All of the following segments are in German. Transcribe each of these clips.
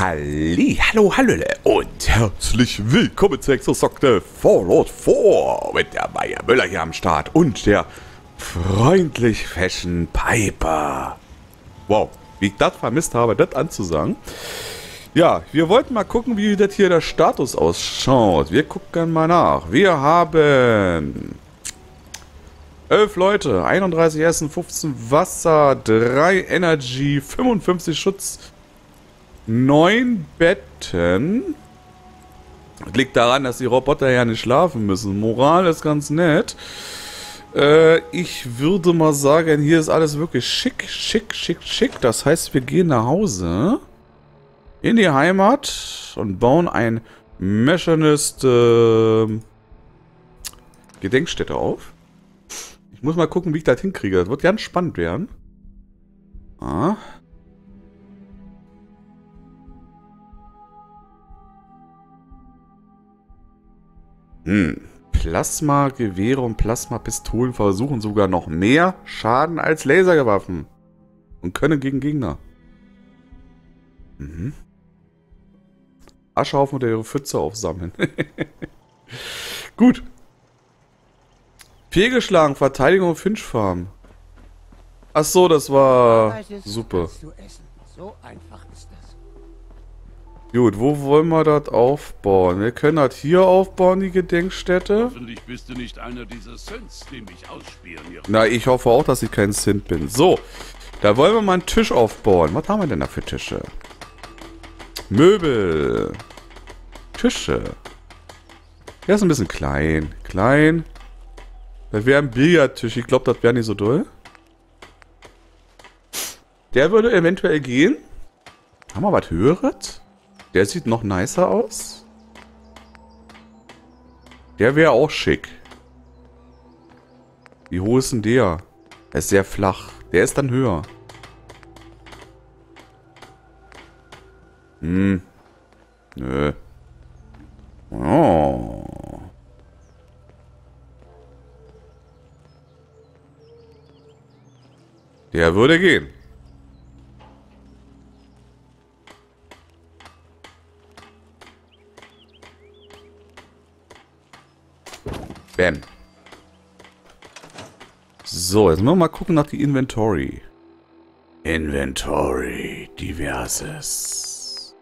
Hallo, hallöle und herzlich willkommen zu Exosockte Fallout 4 mit der Maya Müller hier am Start und der freundlich Fashion Piper. Wow, wie ich das vermisst habe, das anzusagen. Ja, wir wollten mal gucken, wie das hier der Status ausschaut. Wir gucken mal nach. Wir haben 11 Leute, 31 Essen, 15 Wasser, 3 Energy, 55 Schutz, 9 Betten. Das liegt daran, dass die Roboter ja nicht schlafen müssen. Moral ist ganz nett. Ich würde mal sagen, hier ist alles wirklich schick, schick, schick, schick. Das heißt, wir gehen nach Hause in die Heimat und bauen ein Machinist Gedenkstätte auf. Ich muss mal gucken, wie ich das hinkriege. Das wird ganz spannend werden. Ah. Plasma-Gewehre und Plasma-Pistolen versuchen sogar noch mehr Schaden als Laserwaffen. Und können gegen Gegner. Aschehaufen oder ihre Pfütze aufsammeln. Gut. Fehlgeschlagen, Verteidigung auf Finchfarm. Ach so, das war super. So einfach ist das. Gut, wo wollen wir das aufbauen? Wir können das hier aufbauen, die Gedenkstätte. Hoffentlich bist du nicht einer dieser Synths, die mich ausspionieren. Na, ich hoffe auch, dass ich kein Synth bin. So, da wollen wir mal einen Tisch aufbauen. Was haben wir denn da für Tische? Möbel. Tische. Der ist ein bisschen klein. Klein. Das wäre ein Billardtisch. Ich glaube, das wäre nicht so doll. Der würde eventuell gehen. Haben wir was Höheres? Der sieht noch nicer aus. Der wäre auch schick. Wie hoch ist denn der? Er ist sehr flach. Der ist dann höher. Nö. Oh. Der würde gehen. Bam. So, jetzt müssen wir mal gucken nach die Inventory. Inventory. Diverses.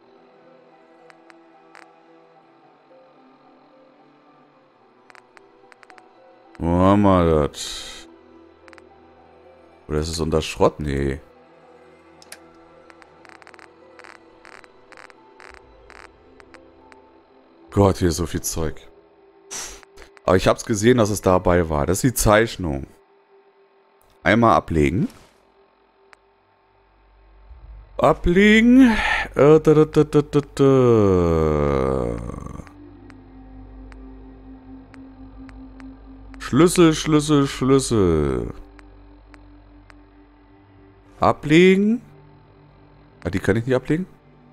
Wo haben wir das? Oder ist es unter Schrott? Nee. Gott, hier ist so viel Zeug. Aber ich habe es gesehen, dass es dabei war. Das ist die Zeichnung. Einmal ablegen. Ablegen. Schlüssel, Schlüssel, Schlüssel. Ablegen. Ah, die kann ich nicht ablegen.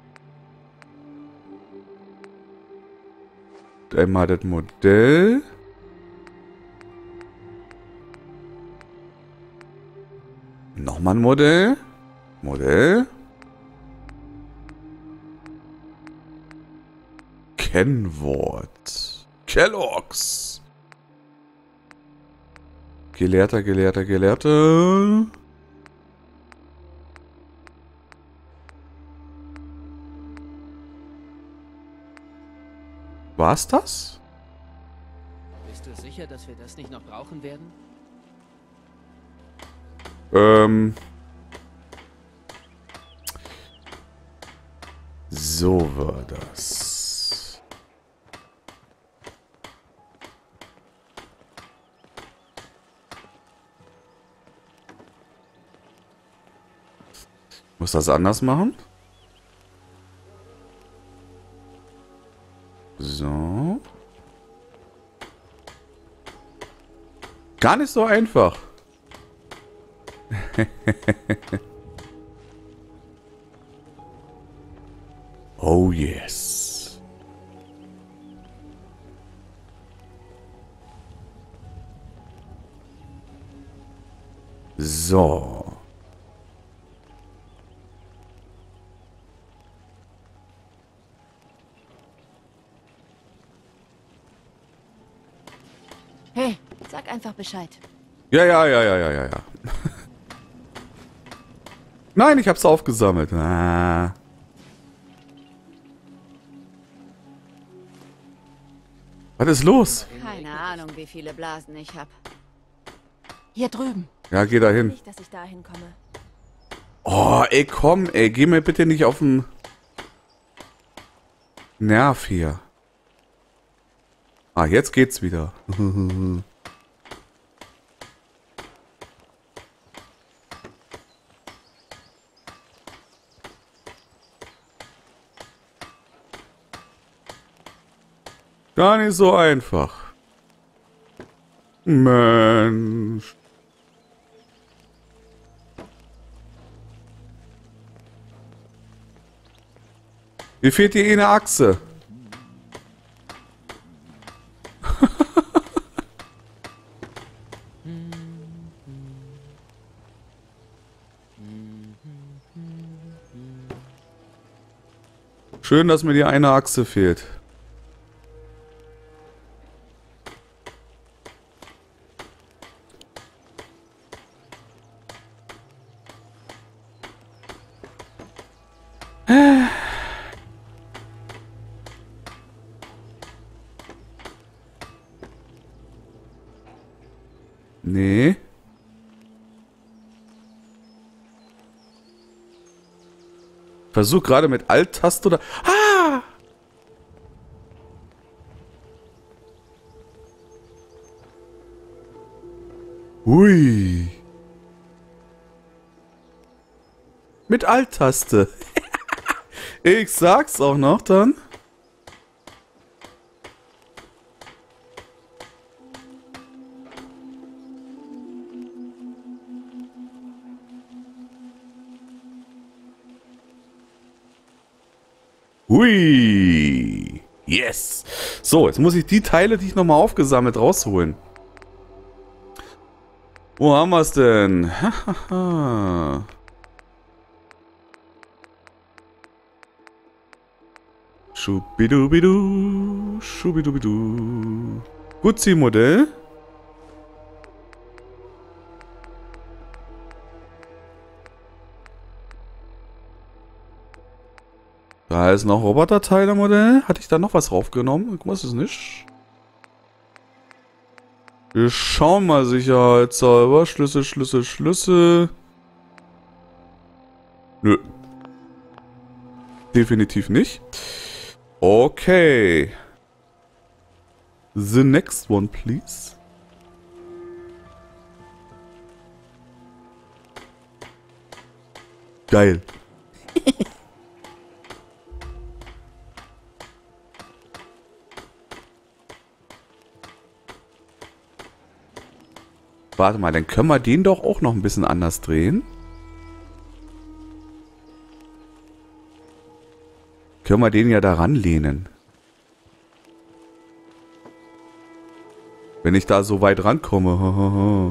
Einmal das Modell. Nochmal ein Modell. Modell. Kennwort. Kellogg's. Gelehrter, Gelehrter, Gelehrter. War's das? Bist du sicher, dass wir das nicht noch brauchen werden? So war das. Muss das anders machen? So. Gar nicht so einfach. Oh yes. So. Sag einfach Bescheid. Ja. Nein, ich hab's aufgesammelt. Ah. Was ist los? Keine Ahnung, wie viele Blasen ich hab. Hier drüben. Ja, geh da hin. Nicht, dass ich da hinkomme. Oh, ey, komm, ey, geh mir bitte nicht auf den Nerv hier. Ah, jetzt geht's wieder. Gar nicht so einfach. Mensch. Mir fehlt hier eine Achse. Schön, dass mir die eine Achse fehlt. Nee. Versuch gerade mit Alt-Taste oder... Ah! Hui. Mit Alt-Taste. Ich sag's auch noch dann. Hui. Yes. So, jetzt muss ich die Teile, die ich nochmal aufgesammelt, rausholen. Wo haben wir es denn? Schubidubidu. Schubidubidu. Guzzi-Modell. Da ist noch Roboterteile-Modell. Hatte ich da noch was raufgenommen? Ich weiß es nicht. Wir schauen mal sicherheitshalber. Schlüssel. Nö. Definitiv nicht. Okay. The next one, please. Geil. Warte mal, dann können wir den doch auch noch ein bisschen anders drehen. Können wir den ja daran lehnen. Wenn ich da so weit rankomme.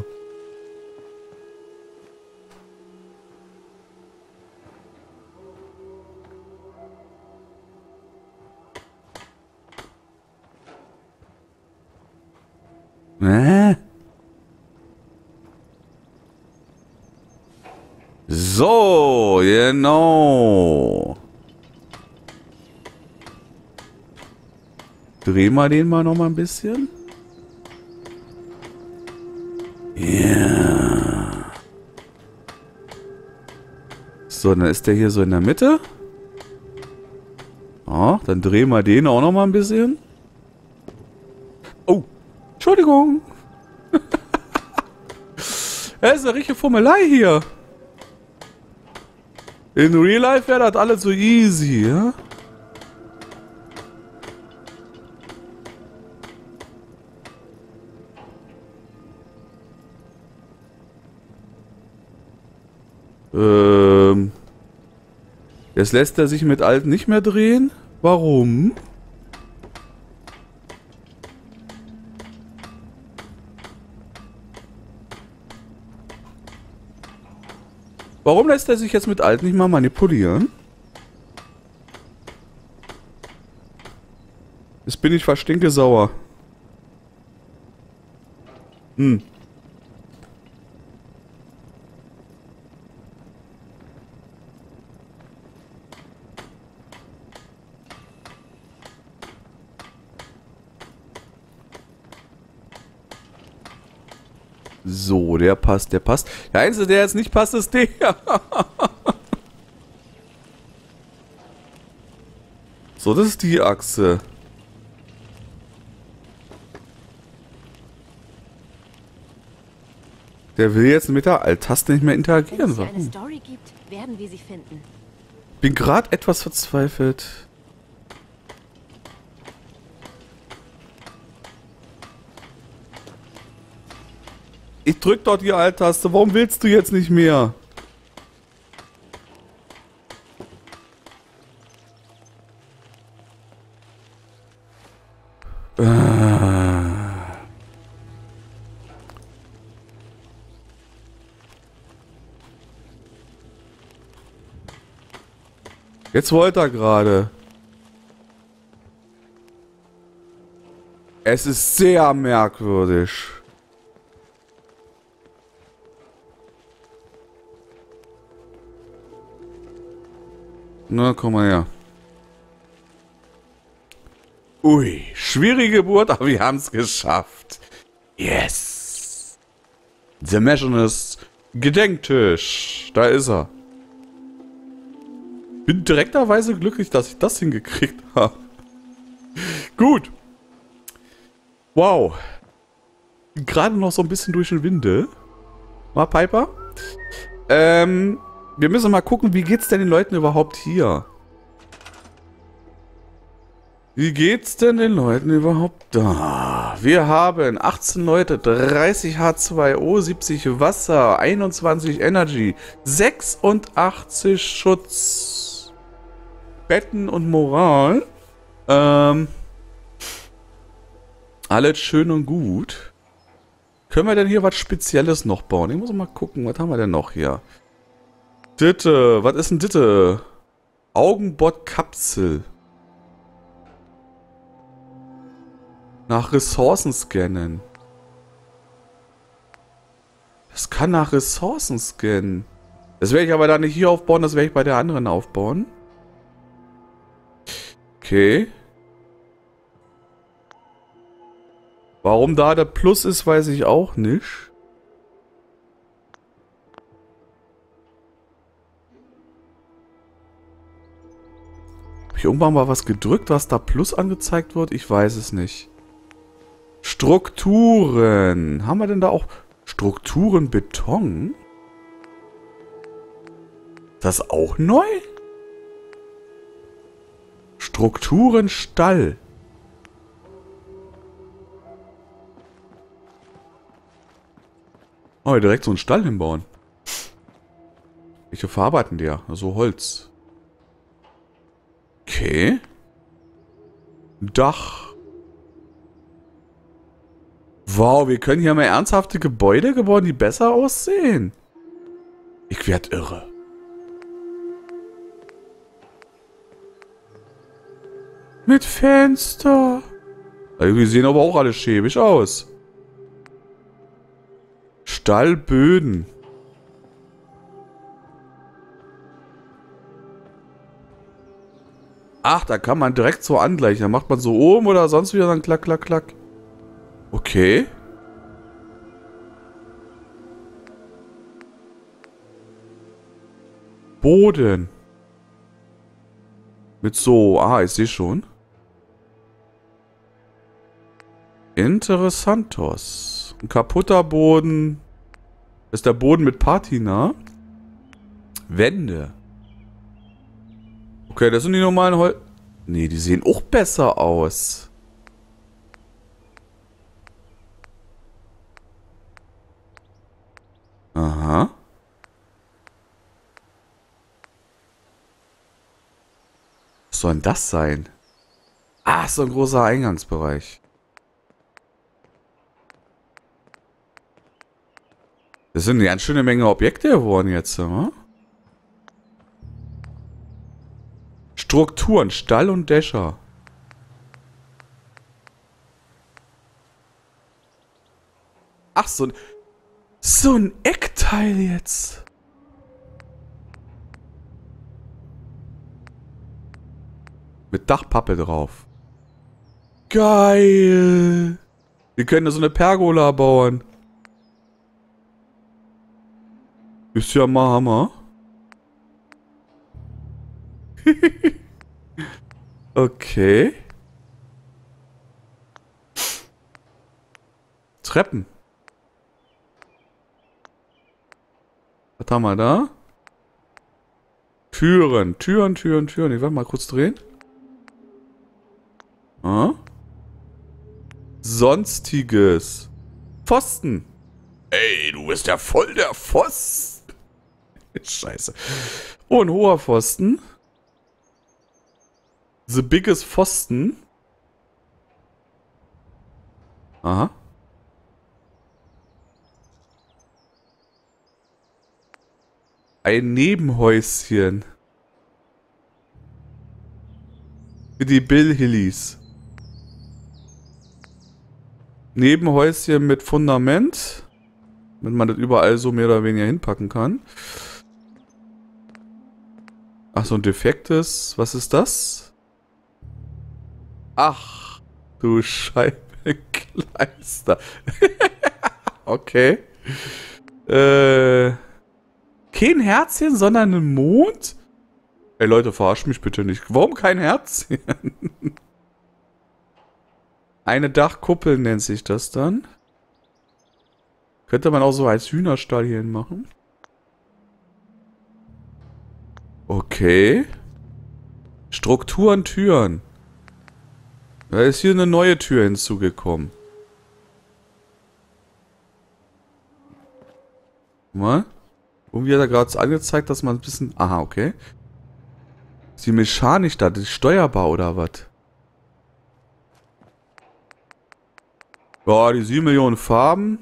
So, genau. Drehen wir den mal noch mal ein bisschen. Ja. So, dann ist der hier so in der Mitte. Ja, dann drehen wir den auch noch mal ein bisschen. Oh, Entschuldigung. Das ist eine richtige Fummelei hier. In Real Life wäre das alles so easy, ja? Jetzt lässt er sich mit Alt nicht mehr drehen. Warum? Warum lässt er sich jetzt mit Alt nicht mal manipulieren? Jetzt bin ich fast stinkesauer. Hm. So, der passt, der passt. Der Einzige, der jetzt nicht passt, ist der. So, das ist die Achse. Der will jetzt mit der Alt-Taste nicht mehr Wenn interagieren. es hier eine Warum? Story gibt, werden wir sie finden. Bin gerade etwas verzweifelt. Ich drück dort die Alt-Taste. Warum willst du jetzt nicht mehr? Jetzt wollte er gerade. Es ist sehr merkwürdig. Na, komm mal her. Ui, schwierige Geburt, aber wir haben es geschafft. Yes. The Machinist Gedenktisch. Da ist er. Bin direkterweise glücklich, dass ich das hingekriegt habe. Gut. Wow. Bin gerade noch so ein bisschen durch den Winde. Mal Piper. Wir müssen mal gucken, wie geht's denn den Leuten überhaupt hier? Wie geht's denn den Leuten überhaupt da? Wir haben 18 Leute, 30 H2O, 70 Wasser, 21 Energy, 86 Schutz, Betten und Moral. Alles schön und gut. Können wir denn hier was Spezielles noch bauen? Ich muss mal gucken, was haben wir denn noch hier? Ditte, was ist denn Ditte? Augenbot-Kapsel. Nach Ressourcen scannen. Das kann nach Ressourcen scannen. Das werde ich aber da nicht hier aufbauen, das werde ich bei der anderen aufbauen. Okay. Warum da der Plus ist, weiß ich auch nicht. Habe ich irgendwann mal was gedrückt, was da Plus angezeigt wird? Ich weiß es nicht. Strukturen. Haben wir denn da auch Strukturen Beton? Das auch neu? Strukturen Stall. Oh, direkt so einen Stall hinbauen. Welche Farbe hatten der? Also Holz. Okay. Dach. Wow, wir können hier mal ernsthafte Gebäude gebaut, die besser aussehen. Ich werd irre. Mit Fenster. Die sehen aber auch alle schäbig aus. Stallböden. Ach, da kann man direkt so angleichen. Da macht man so oben oder sonst wieder dann klack, klack, klack. Okay. Boden. Mit so, ich sehe schon. Interessantos. Ein kaputter Boden. Ist der Boden mit Patina? Wände. Okay, das sind die normalen Holz. Nee, die sehen auch besser aus. Aha. Was soll denn das sein? Ah, so ein großer Eingangsbereich. Das sind eine ganz schöne Menge Objekte geworden jetzt, oder? Strukturen, Stall und Dächer. Ach, so ein Eckteil jetzt. Mit Dachpappe drauf. Geil. Wir können ja so eine Pergola bauen. Ist ja mal Hammer. Okay. Treppen. Was haben wir da? Türen. Ich werde mal kurz drehen. Ah. Sonstiges. Pfosten. Ey, du bist ja voll der Pfosten. Scheiße. Oh, ein hoher Pfosten. The biggest Pfosten. Aha. Ein Nebenhäuschen. Für die Billhillies. Nebenhäuschen mit Fundament. Wenn man das überall so mehr oder weniger hinpacken kann. Ach, so ein defektes. Was ist das? Ach, du Scheibenkleister. Okay. Kein Herzchen, sondern ein Mond? Ey Leute, verarscht mich bitte nicht. Warum kein Herzchen? Eine Dachkuppel nennt sich das dann. Könnte man auch so als Hühnerstall hier hin machen. Okay. Strukturen, Türen. Da ist hier eine neue Tür hinzugekommen. Mal. Irgendwie hat er gerade angezeigt, dass man ein bisschen... Aha, okay. Ist die Mechanik da? Das ist steuerbar oder was? Boah, die 7 Millionen Farben.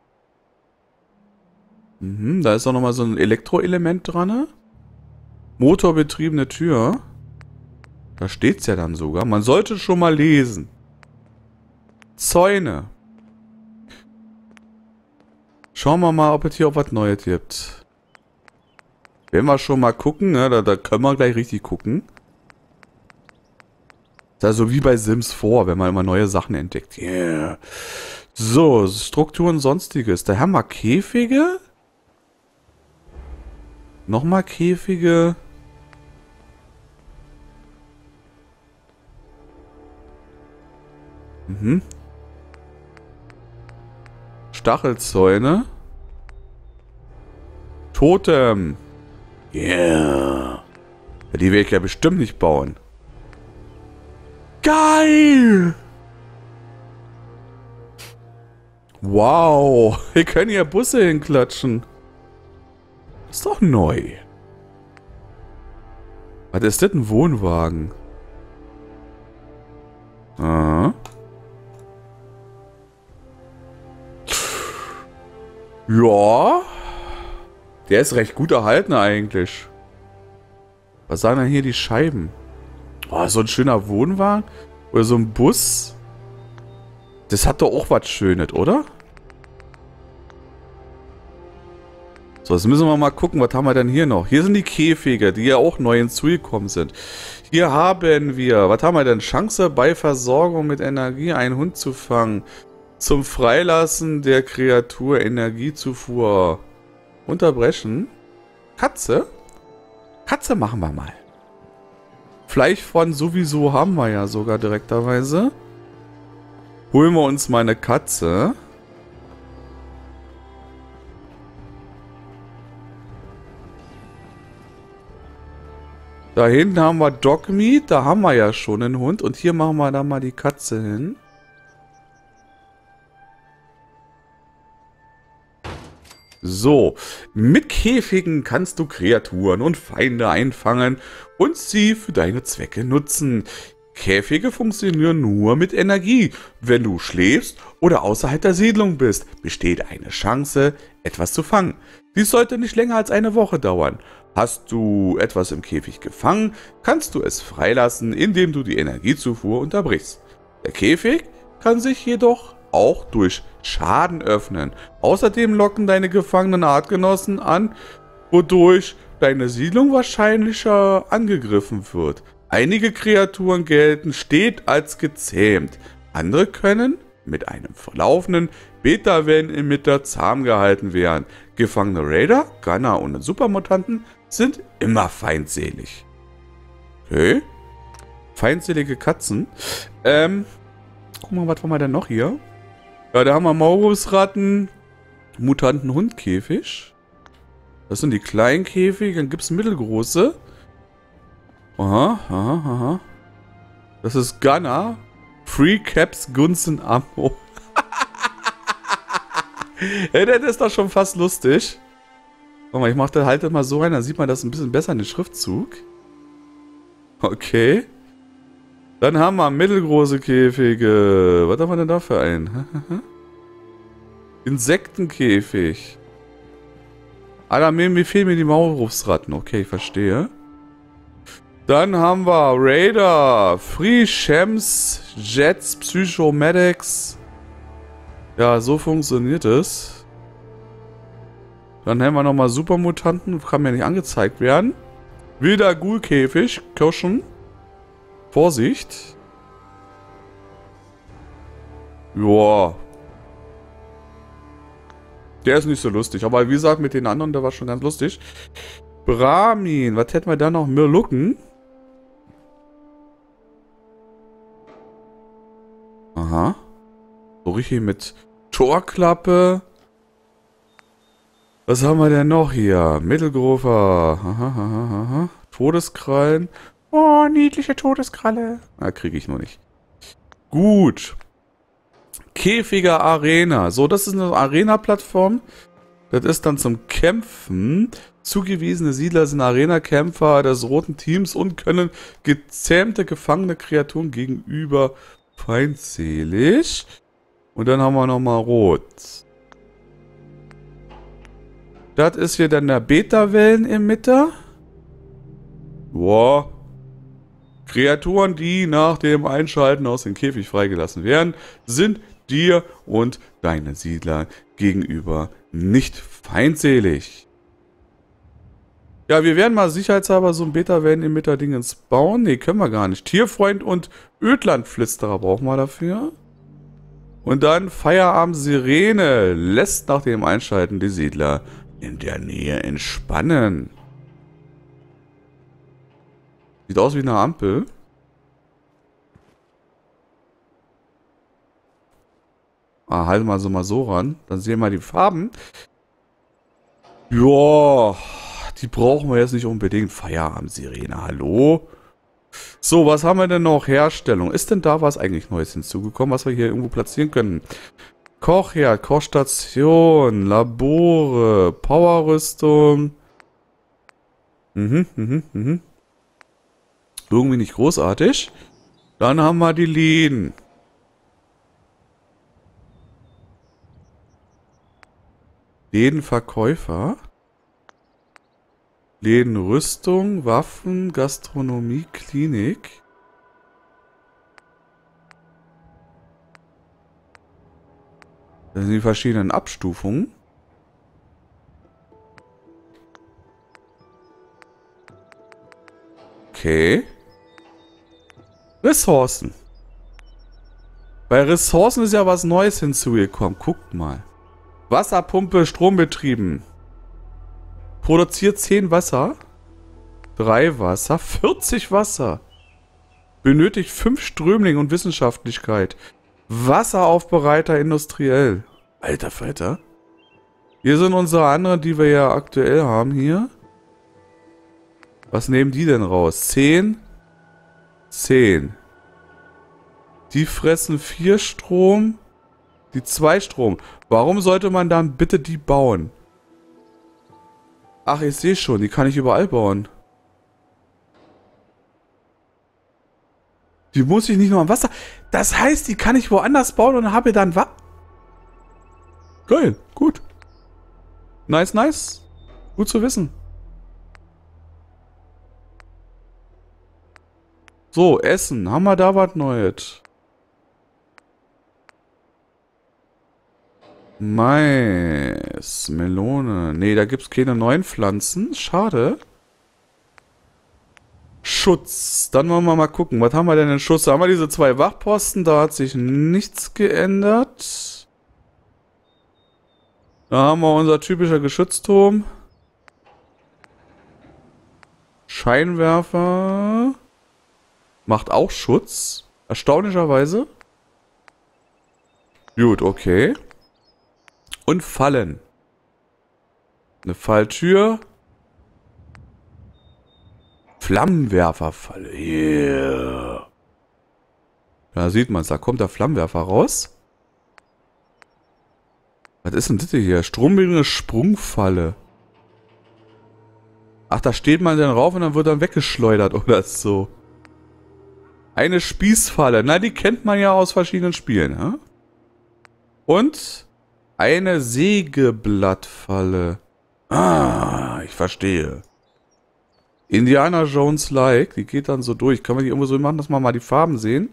Mhm, da ist auch nochmal so ein Elektroelement dran. Motorbetriebene Tür. Da steht's ja dann sogar. Man sollte schon mal lesen. Zäune. Schauen wir mal, ob es hier auch was Neues gibt. Wenn wir schon mal gucken, ne, da können wir gleich richtig gucken. Das ist also wie bei Sims 4, wenn man immer neue Sachen entdeckt. Yeah. So, Strukturen Sonstiges. Da haben wir Käfige. Nochmal Käfige. Mhm. Stachelzäune. Totem. Yeah. Ja, die werde ich ja bestimmt nicht bauen. Geil! Wow. Wir können hier Busse hinklatschen. Ist doch neu. Was ist das? Ein Wohnwagen? Ah. Ja. Der ist recht gut erhalten eigentlich. Was sagen denn hier die Scheiben? Oh, so ein schöner Wohnwagen? Oder so ein Bus? Das hat doch auch was Schönes, oder? So, jetzt müssen wir mal gucken, was haben wir denn hier noch? Hier sind die Käfige, die ja auch neu hinzugekommen sind. Hier haben wir, was haben wir denn? Chance bei Versorgung mit Energie, einen Hund zu fangen. Zum Freilassen der Kreatur Energiezufuhr unterbrechen. Katze? Katze machen wir mal. Fleisch von sowieso haben wir ja sogar direkterweise. Holen wir uns mal eine Katze. Da hinten haben wir Dogmeat, da haben wir ja schon einen Hund. Und hier machen wir dann mal die Katze hin. So, mit Käfigen kannst du Kreaturen und Feinde einfangen und sie für deine Zwecke nutzen. Käfige funktionieren nur mit Energie. Wenn du schläfst oder außerhalb der Siedlung bist, besteht eine Chance, etwas zu fangen. Dies sollte nicht länger als eine Woche dauern. Hast du etwas im Käfig gefangen, kannst du es freilassen, indem du die Energiezufuhr unterbrichst. Der Käfig kann sich jedoch auch durch Schaden öffnen. Außerdem locken deine gefangenen Artgenossen an, wodurch deine Siedlung wahrscheinlicher angegriffen wird. Einige Kreaturen gelten stets als gezähmt. Andere können mit einem verlaufenden Beta-Wellen-Emitter zahm gehalten werden. Gefangene Raider, Gunner und Supermutanten sind immer feindselig. Okay. Feindselige Katzen. Guck mal, was haben wir denn noch hier? Ja, da haben wir Maurusratten, Mutanten-Hundkäfig. Das sind die kleinen Käfige, dann gibt es mittelgroße. Aha, aha, aha. Das ist Gunner. Free Caps Gunsten Ammo. Ja, das ist doch schon fast lustig. Guck mal, ich mach das halt mal so rein, dann sieht man das ein bisschen besser in den Schriftzug. Okay. Dann haben wir mittelgroße Käfige. Was haben wir denn da für einen? Insektenkäfig. Ah, da fehlen mir die Maulwurfsratten. Okay, ich verstehe. Dann haben wir Raider, Free Shems, Jets, Psychomedics. Ja, so funktioniert es. Dann haben wir nochmal Supermutanten. Kann mir nicht angezeigt werden. Wilder Ghoul-Käfig, Kirschen. Vorsicht. Joa. Der ist nicht so lustig. Aber wie gesagt, mit den anderen, der war schon ganz lustig. Brahmin. Was hätten wir da noch? Mirlucken. Aha. So richtig mit Torklappe. Was haben wir denn noch hier? Mittelgrofer. Aha, aha, aha. Todeskrallen. Oh, niedliche Todeskralle. Ah, kriege ich noch nicht. Gut. Käfiger Arena. So, das ist eine Arena-Plattform. Das ist dann zum Kämpfen. Zugewiesene Siedler sind Arena-Kämpfer des roten Teams und können gezähmte, gefangene Kreaturen gegenüber feindselig. Und dann haben wir nochmal Rot. Das ist hier dann der Beta-Wellen-Emitter. Boah. Kreaturen, die nach dem Einschalten aus dem Käfig freigelassen werden, sind dir und deinen Siedlern gegenüber nicht feindselig. Ja, wir werden mal sicherheitshalber so ein Beta-Wellen-Emitter-Dingens bauen. Ne, können wir gar nicht. Tierfreund und Ödlandflüsterer brauchen wir dafür. Und dann Feierabend-Sirene lässt nach dem Einschalten die Siedler in der Nähe entspannen. Sieht aus wie eine Ampel. Ah, halten wir sie mal so ran. Dann sehen wir die Farben. Ja, die brauchen wir jetzt nicht unbedingt. Feierabend-Sirene, hallo? So, was haben wir denn noch? Herstellung. Ist denn da was eigentlich Neues hinzugekommen, was wir hier irgendwo platzieren können? Kochherd, Kochstation, Labore, Powerrüstung. Irgendwie nicht großartig. Dann haben wir die Läden. Lädenverkäufer. Lädenrüstung, Waffen, Gastronomie, Klinik. Das sind die verschiedenen Abstufungen. Okay. Ressourcen. Bei Ressourcen ist ja was Neues hinzugekommen. Guckt mal. Wasserpumpe, strombetrieben. Produziert 10 Wasser. 3 Wasser. 40 Wasser. Benötigt 5 Strömlinge und Wissenschaftlichkeit. Wasseraufbereiter industriell. Alter Falter. Hier sind unsere anderen, die wir ja aktuell haben hier. Was nehmen die denn raus? 10. 10. Die fressen 4 Strom. Die 2 Strom. Warum sollte man dann bitte die bauen? Ach, ich sehe schon. Die kann ich überall bauen. Die muss ich nicht nur am Wasser... Das heißt, die kann ich woanders bauen und habe dann Geil. Gut. Nice, nice. Gut zu wissen. So, Essen. Haben wir da was Neues? Mais, Melone. Nee, da gibt's keine neuen Pflanzen. Schade. Schutz. Dann wollen wir mal gucken. Was haben wir denn in Schutz? Da haben wir diese 2 Wachposten. Da hat sich nichts geändert. Da haben wir unser typischer Geschützturm. Scheinwerfer. Macht auch Schutz. Erstaunlicherweise. Gut, okay. Und Fallen. Eine Falltür. Flammenwerferfalle. Yeah. Da sieht man es. Da kommt der Flammenwerfer raus. Was ist denn das hier? Strombildende Sprungfalle. Ach, da steht man dann rauf und dann wird dann weggeschleudert oder so. Eine Spießfalle. Na, die kennt man ja aus verschiedenen Spielen. Ja? Und eine Sägeblattfalle. Ah, ich verstehe. Indiana Jones-like. Die geht dann so durch. Können wir die irgendwo so machen, dass wir mal die Farben sehen?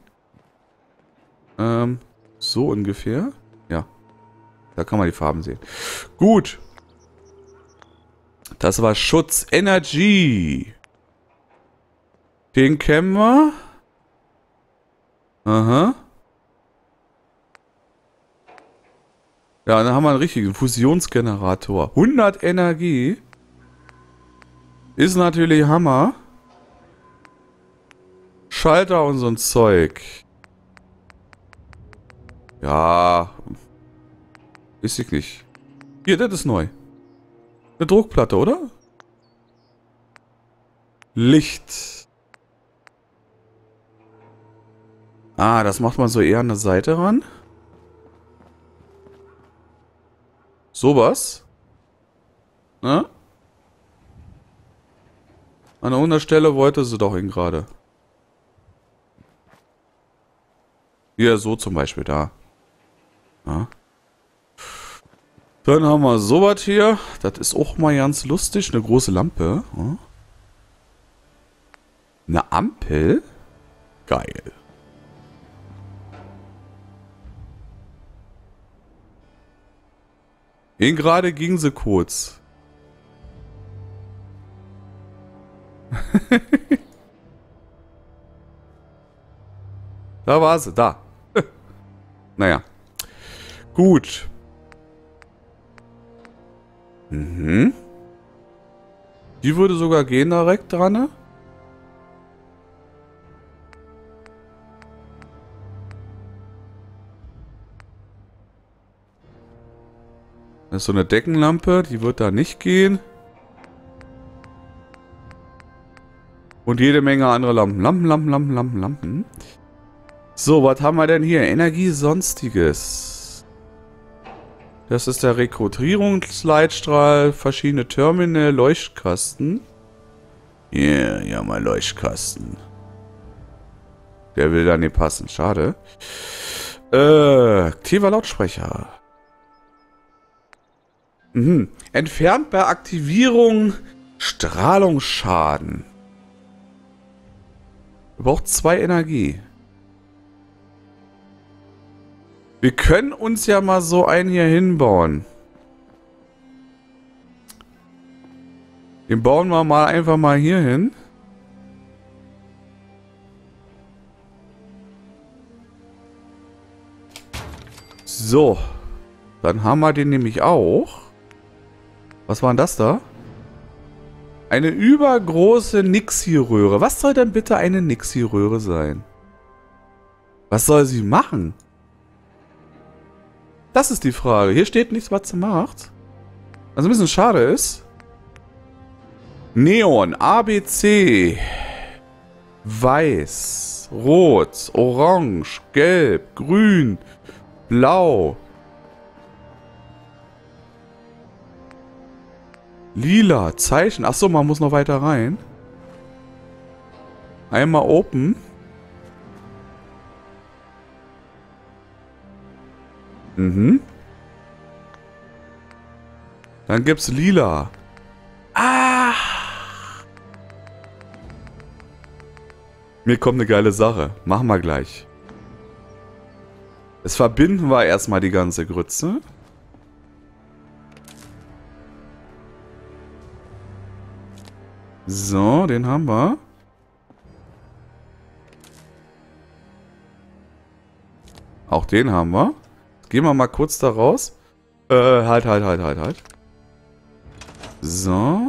So ungefähr. Ja. Da kann man die Farben sehen. Gut. Das war Schutz Energy. Den kennen wir. Aha. Ja, dann haben wir einen richtigen Fusionsgenerator. 100 Energie. Ist natürlich Hammer. Schalter und so ein Zeug. Ja. Weiß ich nicht. Hier, das ist neu. Eine Druckplatte, oder? Licht. Ah, das macht man so eher an der Seite ran. Sowas. Ne? An der Unterstelle wollte sie doch ihn gerade. Hier, so zum Beispiel, da. Ja. Dann haben wir sowas hier. Das ist auch mal ganz lustig. Eine große Lampe. Ja. Eine Ampel? Geil. Eben gerade ging sie kurz. Da war sie, da. Naja. Gut. Mhm. Die würde sogar gehen direkt dran, ne? Das ist so eine Deckenlampe, die wird da nicht gehen. Und jede Menge andere Lampen. Lampen. So, was haben wir denn hier? Energie Sonstiges. Das ist der Rekrutierungsleitstrahl, verschiedene Terminal, Leuchtkasten. Yeah, ja, mal Leuchtkasten. Der will da nicht passen, schade. Aktiver Lautsprecher. Mhm. Entfernt bei Aktivierung Strahlungsschaden. Braucht 2 Energie. Wir können uns ja mal so einen hier hinbauen. Den bauen wir mal einfach mal hier hin. So. Dann haben wir den nämlich auch. Was war denn das da? Eine übergroße Nixie-Röhre. Was soll denn bitte eine Nixie-Röhre sein? Was soll sie machen? Das ist die Frage. Hier steht nichts, was sie macht. Was ein bisschen schade ist. Neon, ABC. Weiß, Rot, Orange, Gelb, Grün, Blau. Lila, Zeichen. Achso, man muss noch weiter rein. Einmal Open. Mhm. Dann gibt's Lila. Ah! Mir kommt eine geile Sache. Machen wir gleich. Jetzt verbinden wir erstmal die ganze Grütze. So, den haben wir. Auch den haben wir. Gehen wir mal kurz da raus. Halt. So.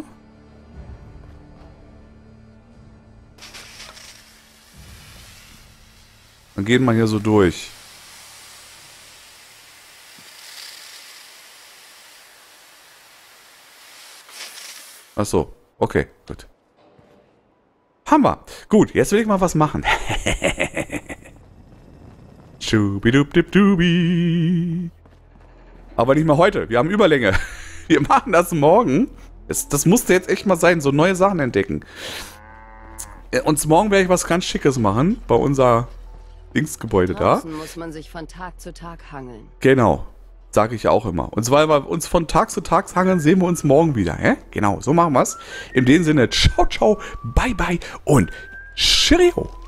Dann gehen wir hier so durch. Ach so, okay, gut. Haben wir. Gut, jetzt will ich mal was machen. Schubidubdibdubi. Aber nicht mehr heute. Wir haben Überlänge. Wir machen das morgen. Das musste jetzt echt mal sein. So neue Sachen entdecken. Und morgen werde ich was ganz Schickes machen. Bei unser Dingsgebäude da. Draußen muss man sich von Tag zu Tag hangeln. Genau. Sage ich ja auch immer. Und weil wir uns von Tag zu Tag hangeln, sehen wir uns morgen wieder. Genau, so machen wir es. In dem Sinne, ciao, ciao, bye, bye und Cheerio.